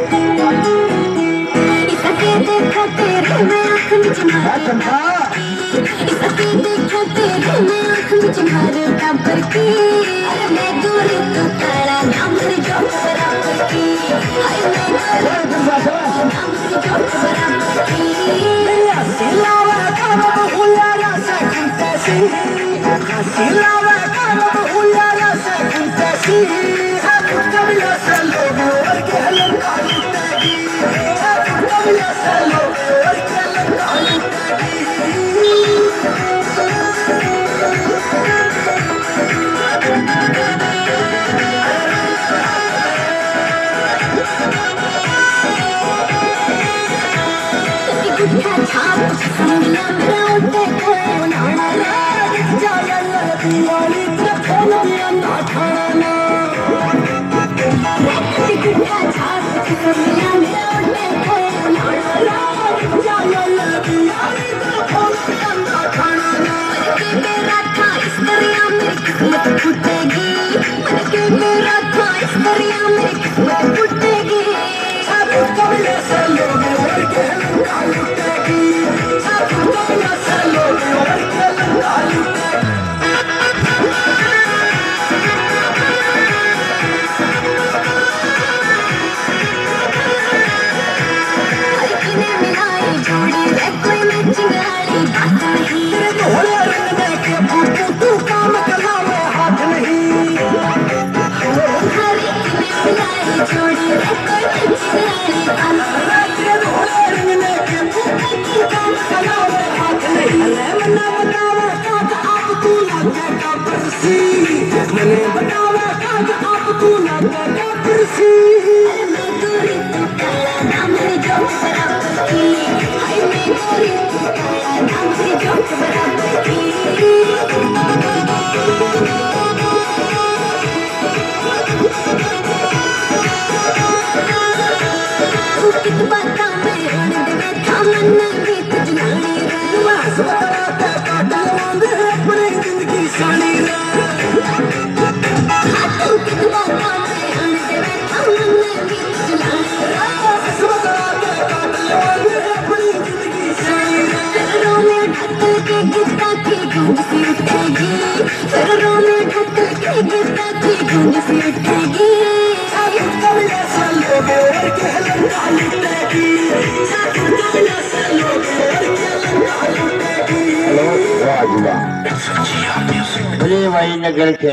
देखा तेरे मैं आँख में तुम्हारे देखा तेरे मैं आँख में तुम्हारे टाबर की अरे मैं गोरी तो काला नाम मेरी जोक बराबर की हाय मैं गोरी नाम मेरी जोक बराबर की सिलावा काम बहुला रसा कुंतसी सिलावा काम बहुला रसा कुंतसी अब कबिला से लोग और के हलन काली तेगी अब कबिला से लोग और के हलन काली छाप संगला मेरा उठे कोई ना जाला दिवाली चखन दिया ना खाना गुठा छाप संगला मेरा उठे कोई ना जाला दिवाली चखन दिया ना खाना के मेरा था इस दरिया में किस्मत फूटेगी मन के मेरा था इस दरिया में किस्मत फूटेगी सब कबीले से लोग और के मैंने बतावा काज आप तू ना क्या परसी अरे मैं गोरी तू काला नाम मेरी जोक बराबर की हाय मैं गोरी तू काला नाम मेरी जोक बराबर की तू कित बाता में रन दे था मन गीत जुनानी रे बस बताता काटा वांदे अपनी जिंदगी सानी रे भले भाई नगर के